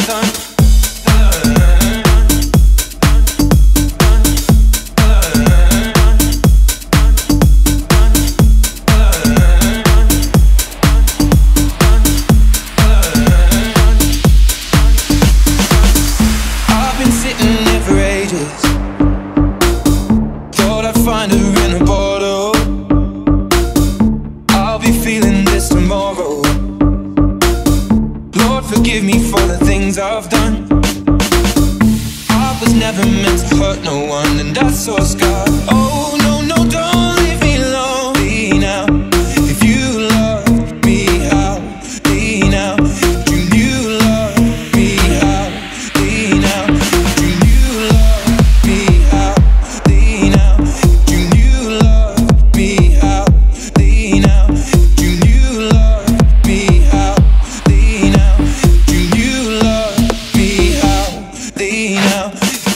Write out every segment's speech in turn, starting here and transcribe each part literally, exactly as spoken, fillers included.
done. I've been sitting there for ages, thought I'd find her in a bottle. I'll be feeling this tomorrow. Lord, forgive me for the things I've done. I was never meant to hurt no one, and that's so scarred. Oh no, no, don't leave me lonely now. If you love me, how? Lean out. If you knew love me, how? Lean out. If you knew love me, how? Lean out. If you knew love me, how? Lean out. If you knew love me, how? Lean out. If you knew love me, how? Lean out.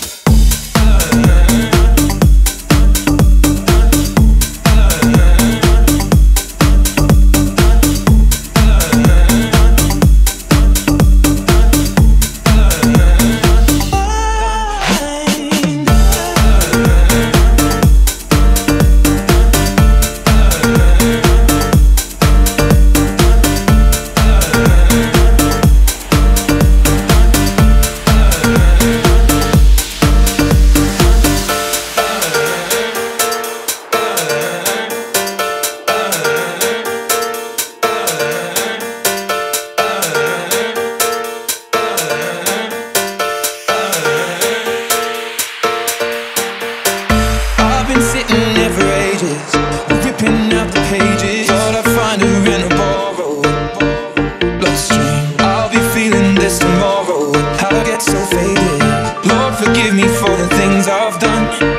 Sitting there for ages, ripping out the pages. Thought I'd find her in a borrowed bloodstream. I'll be feeling this tomorrow. How I get so faded. Lord, forgive me for the things I've done.